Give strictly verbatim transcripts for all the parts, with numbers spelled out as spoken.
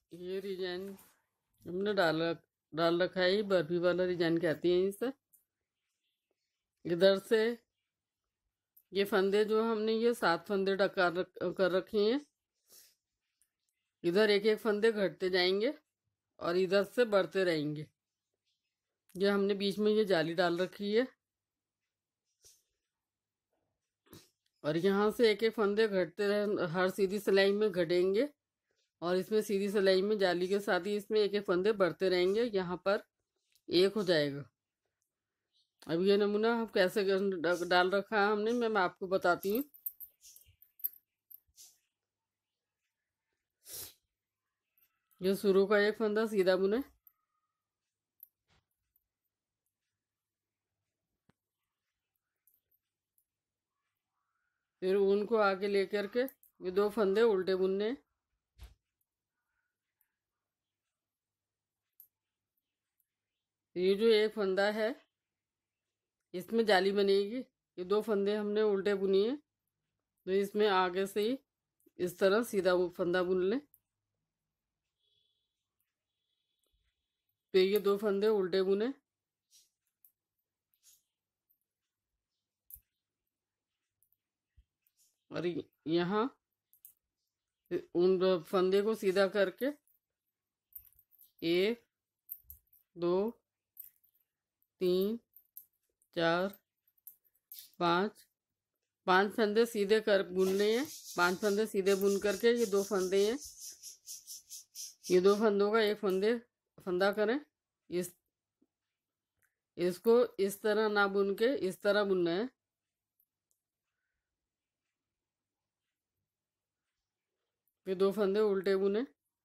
ये डिजाइन हमने डाल रख डाल रखा है। ये बर्फी वाला डिजाइन कहती हैं इसे। इधर से ये फंदे जो हमने ये सात फंदे डका रख, कर रखे हैं। इधर एक एक फंदे घटते जाएंगे और इधर से बढ़ते रहेंगे। ये हमने बीच में ये जाली डाल रखी है और यहाँ से एक एक फंदे घटते रहे, हर सीधी सिलाई में घटेंगे और इसमें सीधी सिलाई में जाली के साथ ही इसमें एक एक फंदे बढ़ते रहेंगे। यहाँ पर एक हो जाएगा। अब ये नमूना हम कैसे डाल रखा है हमने, मैं, मैं आपको बताती हूँ। ये शुरू का एक फंदा सीधा बुने, फिर ऊन को आगे लेकर के ये दो फंदे उल्टे बुनने। ये जो एक फंदा है इसमें जाली बनेगी। ये दो फंदे हमने उल्टे बुनी है तो इसमें आगे से ही इस तरह सीधा फंदा बुन लें। फिर ये दो फंदे उल्टे बुने और यहाँ उन फंदे को सीधा करके एक दो तीन चार पाँच पांच फंदे सीधे कर बुनने हैं। पांच फंदे सीधे बुन करके ये दो फंदे हैं, ये दो फंदों का एक फंदे फंदा करें। इस इसको इस तरह ना बुन के इस तरह बुनना है। फिर दो फंदे उल्टे बुने।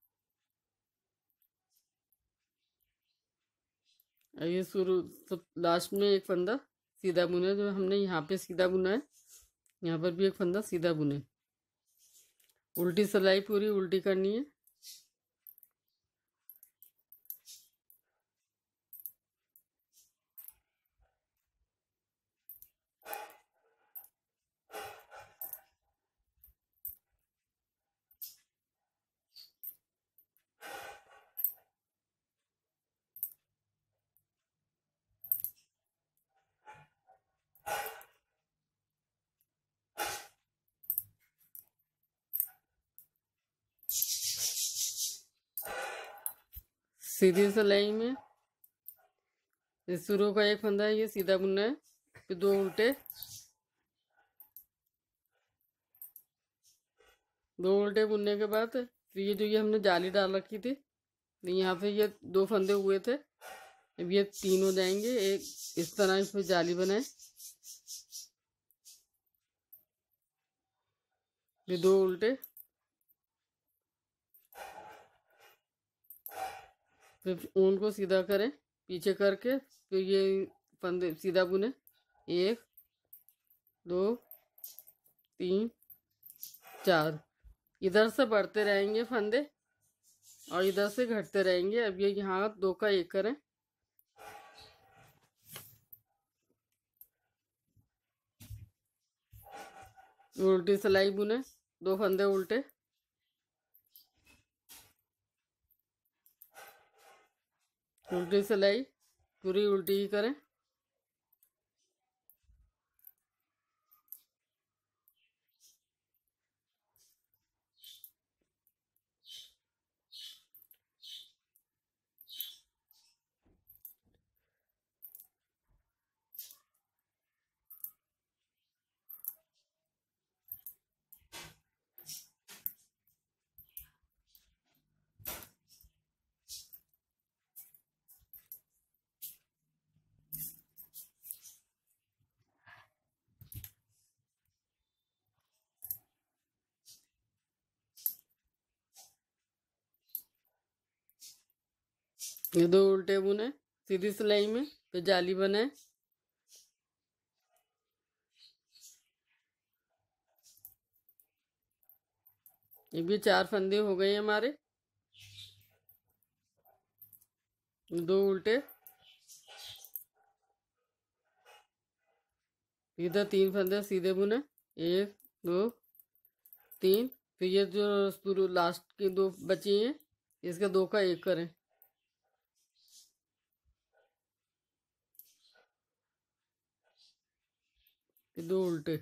ये शुरू सब लास्ट में एक फंदा सीधा बुने जो हमने यहाँ पे सीधा बुना है, यहाँ पर भी एक फंदा सीधा बुने। उल्टी सिलाई पूरी उल्टी करनी है। सीधी सिलाई में इस शुरू का एक फंदा है ये सीधा बुनना है, फिर दो उल्टे, दो उल्टे बुनने के बाद फिर ये जो ये हमने जाली डाल रखी थी यहाँ पे ये दो फंदे हुए थे, अब ये तीन हो जाएंगे। एक इस तरह इसमें जाली बनाए, फिर दो उल्टे, फिर ऊन को सीधा करें पीछे करके, फिर ये फंदे सीधा बुने। एक दो तीन चार, इधर से बढ़ते रहेंगे फंदे और इधर से घटते रहेंगे। अब ये यहाँ दो का एक करें। उल्टी सिलाई बुने, दो फंदे उल्टे, उल्टी सिलाई पूरी उल्टी ही करें। ये दो उल्टे बुने सीधी सिलाई में, फिर जाली बनाए। ये भी चार फंदे हो गए हमारे। दो उल्टे, इधर तीन फंदे सीधे बुने, एक दो तीन, फिर ये जो शुरू लास्ट की दो बची हैं इसके दो का एक करें। ये दो उल्टे।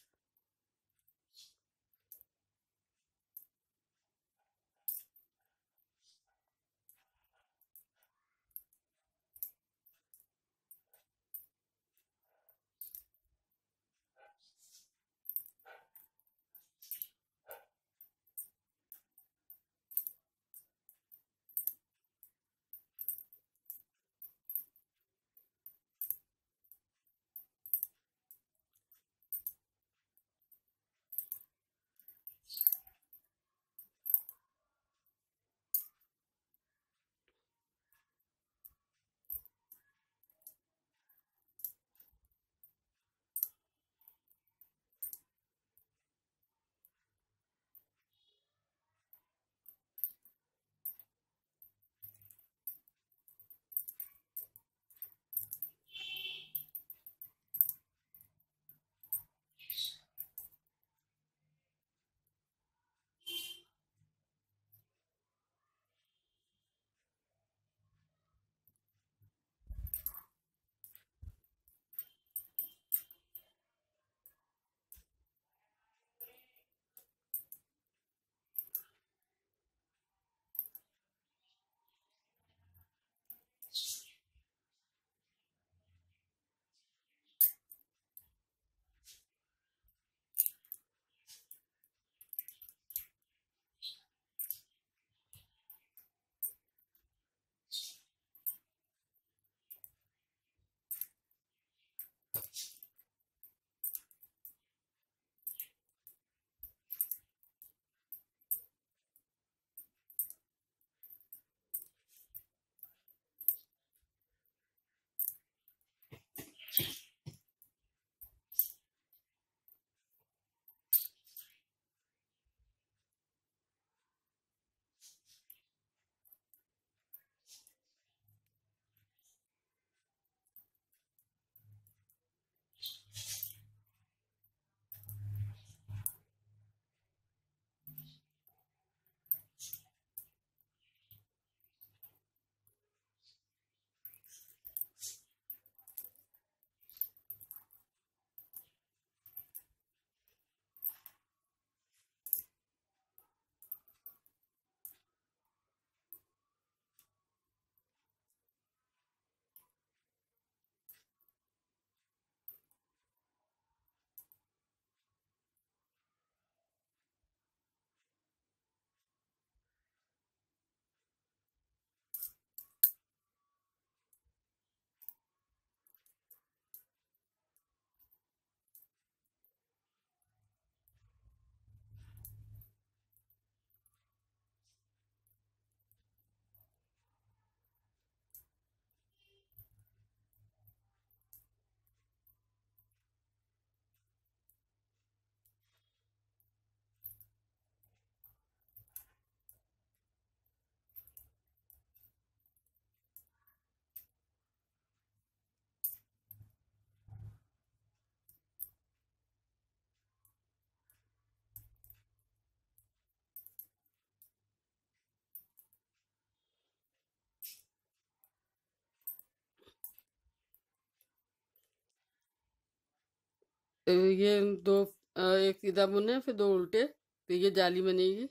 तो ये दो अ, एक सीधा बुने फिर दो उल्टे, तो ये जाली बनेगी।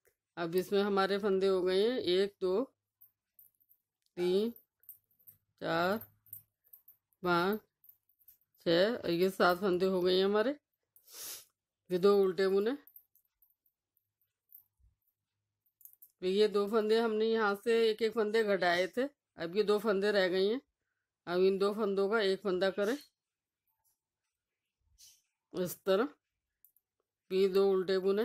अब इसमें हमारे फंदे हो गए हैं एक दो तीन चार पाँच छः, और ये सात फंदे हो गए हैं हमारे। फिर दो उल्टे बुने, फिर ये दो फंदे हमने यहाँ से एक एक फंदे घटाए थे, अब ये दो फंदे रह गई हैं। अब इन दो फंदों का एक फंदा करें इस तरह, फिर दो उल्टे बुने,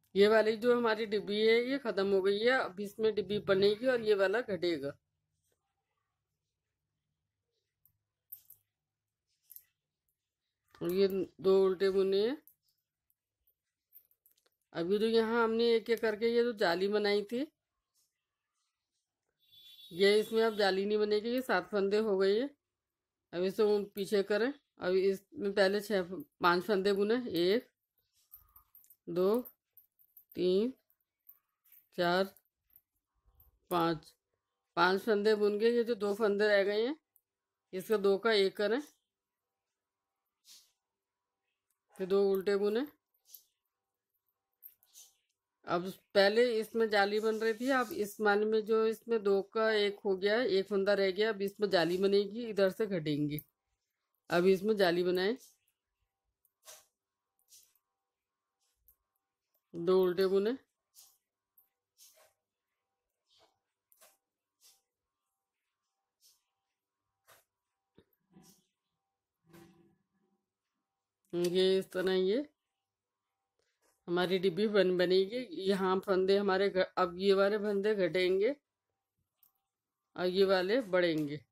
ये वाली जो हमारी डिब्बी है ये खत्म हो गई है। अब इसमें डिब्बी बनेगी और ये वाला घटेगा। और ये दो उल्टे बुने हैं। अभी तो यहाँ हमने एक एक करके ये जो जाली बनाई थी, ये इसमें अब जाली नहीं बनेगी। ये सात फंदे हो गए हैं। अब इसे हम पीछे करें। अब इसमें पहले छः पांच फंदे बुने। एक, दो, तीन, चार, पाँच। पांच फंदे बुन गए। ये जो दो फंदे रह गए हैं, इसका दो का एक करें। फिर दो उल्टे बुने। अब पहले इसमें जाली बन रही थी, अब इस माने में जो इसमें दो का एक हो गया है, एक फंदा रह गया। अब इसमें जाली बनेगी, इधर से घटेंगे। अब इसमें जाली बनाए। दो उल्टे बुने। ये इस तरह ये हमारी डिब्बी बन बनेगी। यहाँ फंदे हमारे घ- अब ये वाले फंदे घटेंगे और ये वाले बढ़ेंगे।